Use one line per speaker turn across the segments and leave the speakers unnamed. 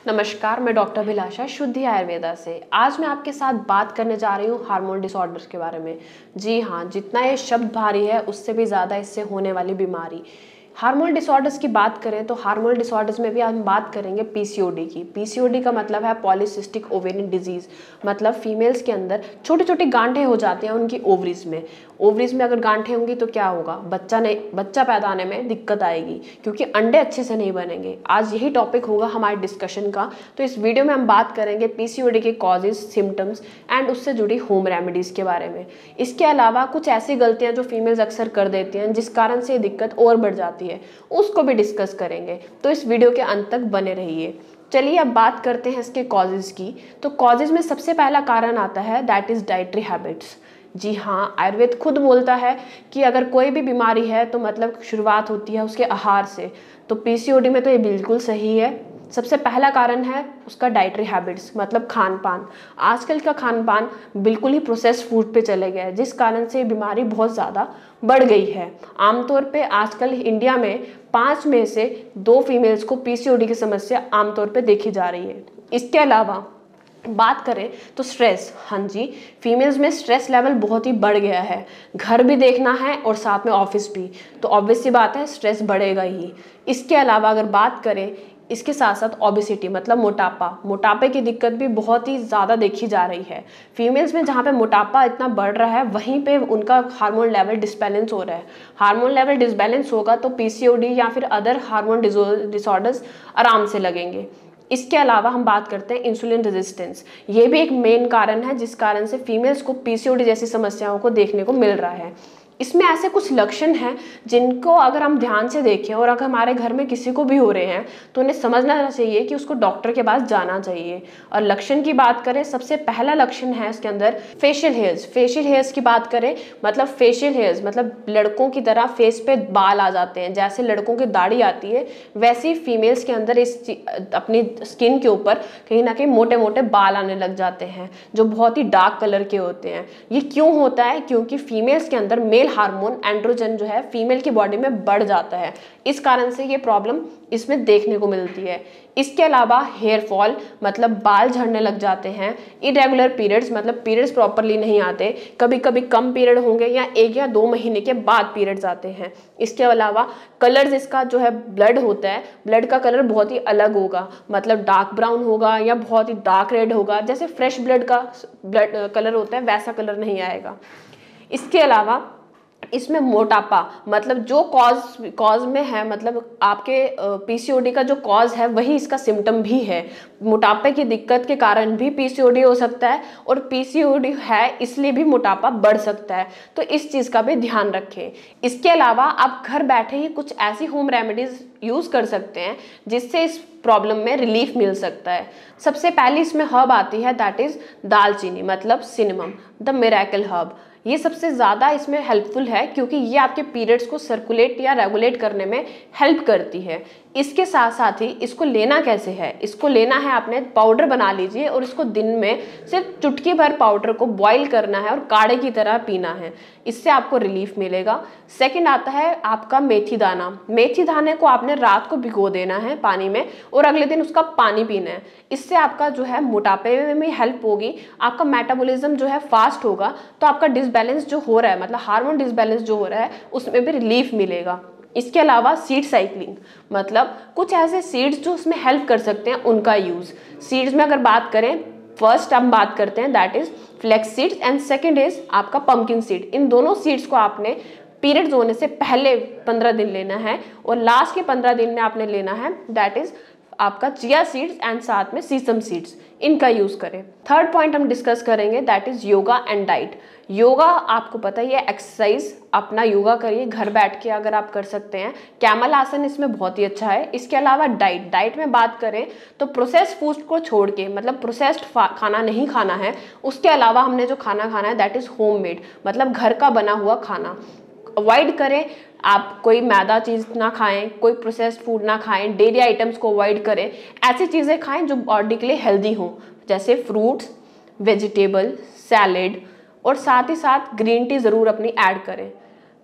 नमस्कार, मैं डॉक्टर अभिलाषा शुद्धि आयुर्वेदा से। आज मैं आपके साथ बात करने जा रही हूँ हार्मोन डिसऑर्डर्स के बारे में। जी हाँ, जितना ये शब्द भारी है उससे भी ज़्यादा इससे होने वाली बीमारी। हार्मोन डिसऑर्डर्स की बात करें तो हार्मोन डिसऑर्डर्स में भी हम बात करेंगे पीसीओडी की। पीसीओडी का मतलब है पॉलीसिस्टिक ओवेरियन डिजीज़, मतलब फीमेल्स के अंदर छोटी छोटी गांठें हो जाती हैं उनकी ओवरीज में। ओवरीज में अगर गांठें होंगी तो क्या होगा, बच्चा पैदा होने में दिक्कत आएगी क्योंकि अंडे अच्छे से नहीं बनेंगे। आज यही टॉपिक होगा हमारे डिस्कशन का। तो इस वीडियो में हम बात करेंगे पीसीओडी के कॉजेज, सिम्टम्स एंड उससे जुड़ी होम रेमेडीज़ के बारे में। इसके अलावा कुछ ऐसी गलतियां जो फीमेल्स अक्सर कर देती हैं जिस कारण से ये दिक्कत और बढ़ जाती है, उसको भी डिस्कस करेंगे। तो इस वीडियो के अंत तक बने रहिए। चलिए अब बात करते हैं इसके कॉजेज की। तो कॉजेज में सबसे पहला कारण आता है दैट इज डाइटरी हैबिट्स। जी हाँ, आयुर्वेद खुद बोलता है कि अगर कोई भी बीमारी है तो मतलब शुरुआत होती है उसके आहार से। तो पीसीओडी में तो ये बिल्कुल सही है। सबसे पहला कारण है उसका डाइटरी हैबिट्स, मतलब खान पान। आजकल का खान पान बिल्कुल ही प्रोसेस्ड फूड पे चले गया है, जिस कारण से बीमारी बहुत ज़्यादा बढ़ गई है। आमतौर पे आजकल इंडिया में 5 में से 2 फीमेल्स को पीसीओडी की समस्या आमतौर पे देखी जा रही है। इसके अलावा बात करें तो स्ट्रेस, हाँ जी, फीमेल्स में स्ट्रेस लेवल बहुत ही बढ़ गया है। घर भी देखना है और साथ में ऑफिस भी, तो ऑब्वियस सी बात है स्ट्रेस बढ़ेगा ही। इसके अलावा अगर बात करें इसके साथ साथ ओबेसिटी, मतलब मोटापे की दिक्कत भी बहुत ही ज़्यादा देखी जा रही है। फीमेल्स में जहाँ पे मोटापा इतना बढ़ रहा है वहीं पे उनका हार्मोन लेवल डिसबैलेंस हो रहा है। हार्मोन लेवल डिसबैलेंस होगा तो पीसीओडी या फिर अदर हार्मोन डिसऑर्डर्स आराम से लगेंगे। इसके अलावा हम बात करते हैं इंसुलिन रेजिस्टेंस। ये भी एक मेन कारण है जिस कारण से फीमेल्स को पीसीओडी जैसी समस्याओं को देखने को मिल रहा है। इसमें ऐसे कुछ लक्षण हैं जिनको अगर हम ध्यान से देखें और अगर हमारे घर में किसी को भी हो रहे हैं तो उन्हें समझना चाहिए कि उसको डॉक्टर के पास जाना चाहिए। और लक्षण की बात करें, सबसे पहला लक्षण है इसके अंदर फेशियल हेयर्स। फेशियल हेयर्स की बात करें, मतलब फेशियल हेयर्स मतलब लड़कों की तरह फेस पे बाल आ जाते हैं। जैसे लड़कों की दाढ़ी आती है वैसे फीमेल्स के अंदर इस अपनी स्किन के ऊपर कहीं ना कहीं मोटे मोटे बाल आने लग जाते हैं जो बहुत ही डार्क कलर के होते हैं। ये क्यों होता है? क्योंकि फीमेल्स के अंदर मेल हार्मोन एंड्रोजन जो है फीमेल की बॉडी में बढ़ जाता है, इस कारण से ये प्रॉब्लम इसमें देखने को मिलती है। इसके अलावा हेयर फॉल, मतलब बाल झड़ने लग जाते हैं। इरेगुलर पीरियड्स, मतलब पीरियड्स प्रॉपरली नहीं आते, कभी कभी कम पीरियड होंगे या 1 या 2 महीने के बाद पीरियड्स आते हैं। इसके अलावा कलर्स, इसका जो है ब्लड होता है, ब्लड का कलर बहुत ही अलग होगा, मतलब डार्क ब्राउन होगा या बहुत ही डार्क रेड होगा। जैसे फ्रेश ब्लड का ब्लड कलर होता है वैसा कलर नहीं आएगा। इसके अलावा इसमें मोटापा, मतलब जो कॉज में है, मतलब आपके पीसीओडी का जो कॉज है वही इसका सिम्टम भी है। मोटापे की दिक्कत के कारण भी पीसीओडी हो सकता है और पीसीओडी है इसलिए भी मोटापा बढ़ सकता है, तो इस चीज़ का भी ध्यान रखें। इसके अलावा आप घर बैठे ही कुछ ऐसी होम रेमेडीज यूज़ कर सकते हैं जिससे इस प्रॉब्लम में रिलीफ मिल सकता है। सबसे पहले इसमें हर्ब आती है दैट इज दालचीनी, मतलब सिनेमम, द मिरेकल हर्ब। ये सबसे ज़्यादा इसमें हेल्पफुल है क्योंकि ये आपके पीरियड्स को सर्कुलेट या रेगुलेट करने में हेल्प करती है। इसके साथ साथ ही इसको लेना कैसे है, इसको लेना है आपने पाउडर बना लीजिए और इसको दिन में सिर्फ चुटकी भर पाउडर को बॉईल करना है और काढ़े की तरह पीना है, इससे आपको रिलीफ मिलेगा। सेकंड आता है आपका मेथी दाना। मेथी दाने को आपने रात को भिगो देना है पानी में और अगले दिन उसका पानी पीना है। इससे आपका जो है मोटापे में भी हेल्प होगी, आपका मेटाबॉलिज्म जो है फास्ट होगा, तो आपका डिसबैलेंस जो हो रहा है, मतलब हार्मोन डिसबैलेंस जो हो रहा है उसमें भी रिलीफ मिलेगा। इसके अलावा सीड साइक्लिंग, मतलब कुछ ऐसे सीड्स जो उसमें हेल्प कर सकते हैं उनका यूज़। सीड्स में अगर बात करें, फर्स्ट हम बात करते हैं that is flax seeds and second is आपका पंपकिन सीड। इन दोनों सीड्स को आपने पीरियड्स होने से पहले 15 दिन लेना है और लास्ट के 15 दिन में आपने लेना है दैट इज आपका चिया सीड्स एंड साथ में सीसम सीड्स, इनका यूज़ करें। थर्ड पॉइंट हम डिस्कस करेंगे that is yoga and diet. Yoga आपको पता ही है, एक्सरसाइज, अपना योगा करिए घर बैठ के अगर आप कर सकते हैं। कैमल आसन इसमें बहुत ही अच्छा है। इसके अलावा डाइट में बात करें तो प्रोसेस्ड फूड को छोड़ के, मतलब प्रोसेस्ड खाना नहीं खाना है, उसके अलावा हमने जो खाना खाना है दैट इज होममेड, मतलब घर का बना हुआ खाना अवॉइड करें। आप कोई मैदा चीज़ ना खाएं, कोई प्रोसेस्ड फूड ना खाएं, डेयरी आइटम्स को अवॉइड करें। ऐसी चीज़ें खाएं जो बॉडी के लिए हेल्दी हों, जैसे फ्रूट्स, वेजिटेबल, सैलेड, और साथ ही साथ ग्रीन टी ज़रूर अपनी ऐड करें।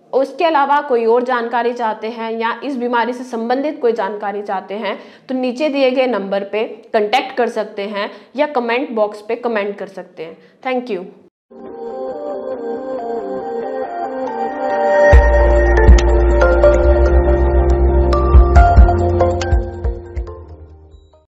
उसके अलावा कोई और जानकारी चाहते हैं या इस बीमारी से संबंधित कोई जानकारी चाहते हैं तो नीचे दिए गए नंबर पे कांटेक्ट कर सकते हैं या कमेंट बॉक्स पे कमेंट कर सकते हैं। Thank you.